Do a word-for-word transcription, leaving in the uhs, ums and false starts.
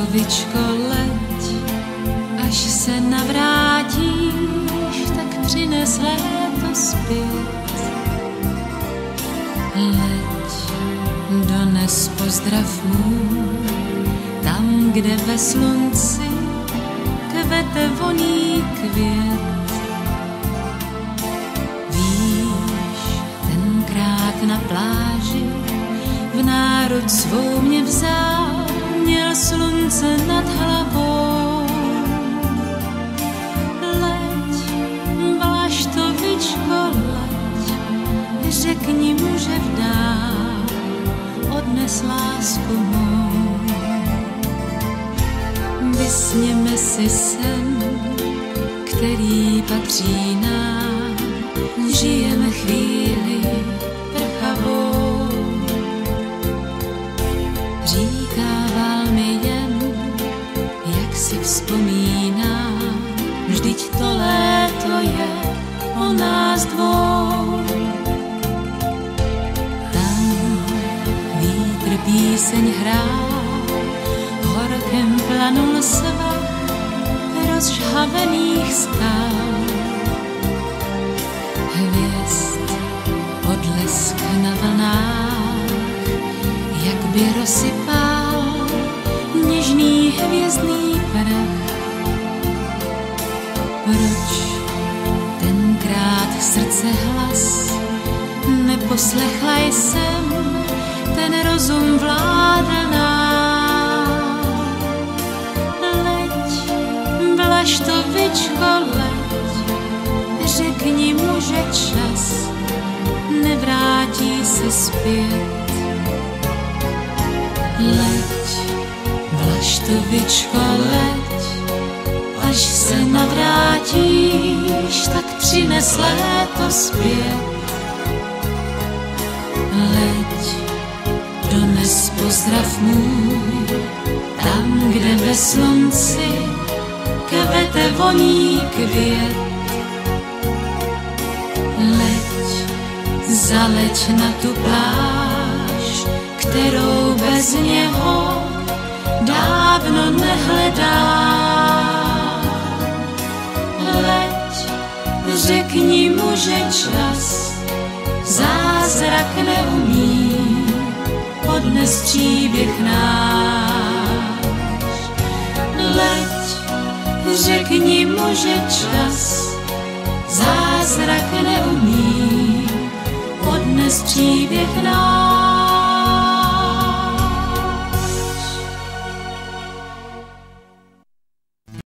Vlaštovičko, leď, až se navrátíš, tak přines léto zpět. Leď, dones pozdrav můj, tam, kde ve slunci kvete voný květ. Víš, tenkrát na pláži v náruč svou mě vzal, měl slunce nad hlavou. Leď, Vlaštovičko, leď, řekni mu, že vdál odnes lásku mou. Vysněme si sen, který patří nám, žijeme chvíli prchavou. Říkával mi jen, jak si vzpomínám, vždyť to léto je o nás dvou. Tam vítr píseň hrál, horkem planul svah rozžhavených skal. Hvězd odlesk na vlnách, jak by rozsypal něžný hvězdný prach. Proč tenkrát srdce hlas neposlechla jsem, ten rozum vládl nám. Leď, Vlaštovičko, leď, řekni mu, že čas nevrátí se zpět. Leď, Vlaštovičko, leď, až se navrátíš, tak přines léto zpět. Leď, dones pozdrav můj, tam, kde ve slunci kvete voní květ. Leď, zaleď na tu pláž, kterou bez něho dávno nehledám. Leď, řekni mu, že čas zázrak neumí, odnes příběh náš. Leď, řekni mu, že čas zázrak neumí, odnes příběh náš.